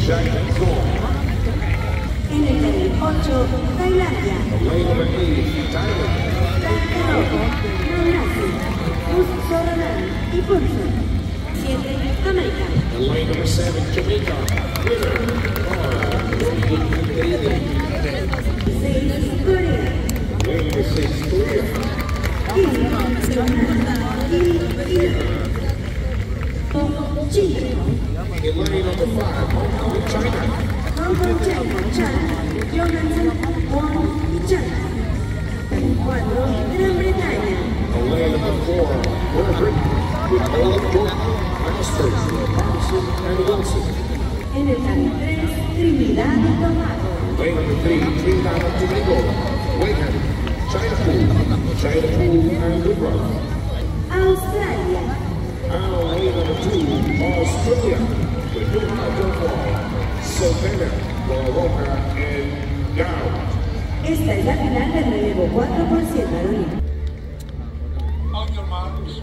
En el nivel 8, Tailandia. Maurasi, Soradan y Pulso. 7, Jamaica. Lane number 7, Jamaica. Winner, 6, Corea. lane number 6, Korea. Chile. In lane number 5, Hong Kong, China. Hong Kong, China. Johansson, Wong y China. 4, Gran Bretaña. Lane number 4, Great Britain. With Olaf Jordan, Masters, Thompson, and Wilson. En el carril 3, Trinidad y Tobago. Lane number 3, Trinidad and Tobago. Waken, China Pool, and Woodruff. Australia. Lane number 2, Australia. With Newcastle Dunbar, Savannah, Guararoka, and Dowd. Esta es la final del relevo 4 por 100 varonil. On your marks.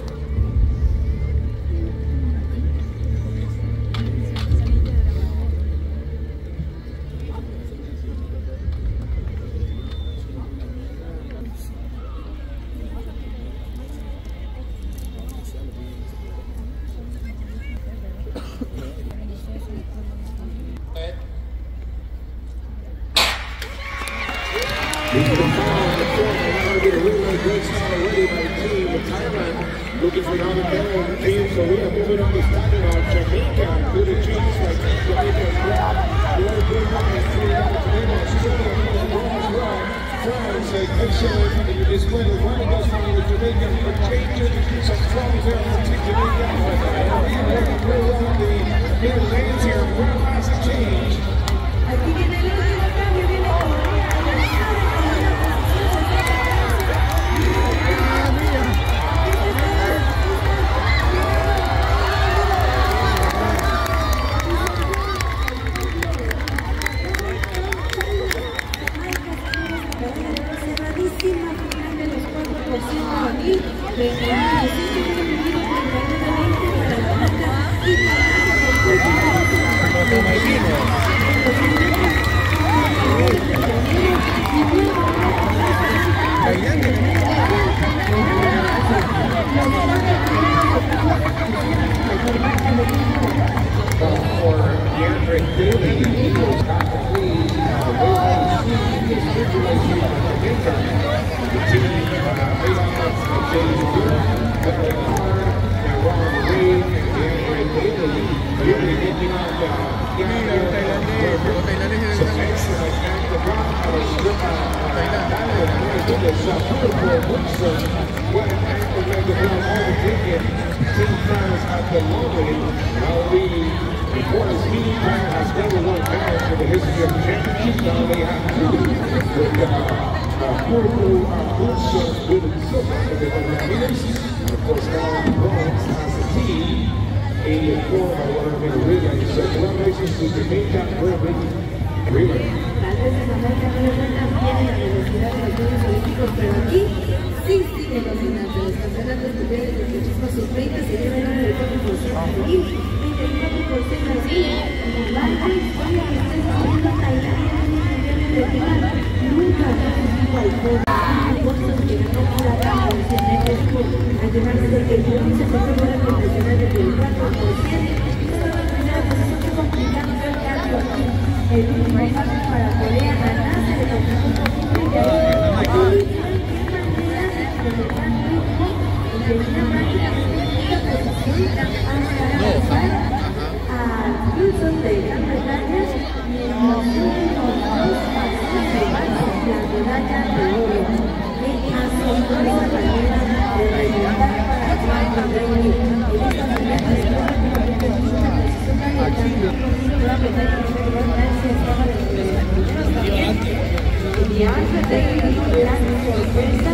Looking for another goal. Team Korea moving on the starting of Jamaica. Good achievements like Jamaica as well. Really good line. France, good showing in the display. The running goes on with Jamaica. But changing some problems there to take Jamaica. Really well on the middle lanes here. One last change. Aquí viene el último cambio, viene Corea. Pero aquí sí sigue dominando los campeonatos mundiales de atletismo sub-30 se lleva el 94% y 24% así en el baile historia que está sucediendo Tailandia en el mundial regional nunca ha resistido al podio Boston llegando a la gama de 100 metros al llevarse el bronce se fue la representación del 24% estaba en primera posición que complicando el cambio aquí el último paso para Corea ganarse de campeonato y ahí Wilson de Gran Bretaña y en los últimos 2 pasos la medalla de oro en asombrosa manera de remontar para el Reino Unido. En esta manera de la medalla de oro Francia estaba de los primeros también y antes de la sorpresa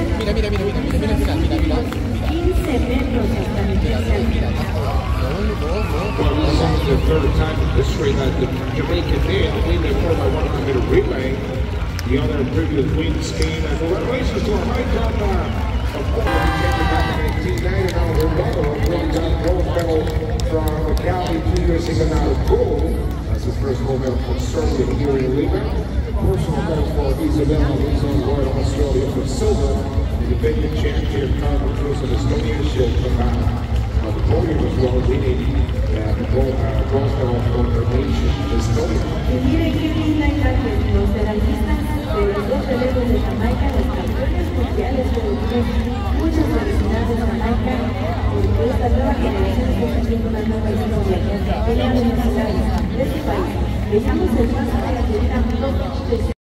15 metros hasta mi final. Well, this is the third time in history that the Jamaican did win their 4x100 relay. The other previous wins came as congratulations to a high jump of 4 back in 1890. Now her brother won the gold medal from the Cali 2 years ago now gold. That's his first gold medal. Isabella wins on Royal Australia for silver. The defending champion Carmen Cruz of Estonia, she'll come out on the podium as well, leading bronze medal for her nation, Estonia. Y mire qué linda imagen, los medallistas de los dos relevos de Jamaica, los campeones mundiales femeninos. Muchas felicidades, Jamaica, porque esta nueva generación está haciendo una nueva historia en la universidad de su país. Dejamos el paso para que digan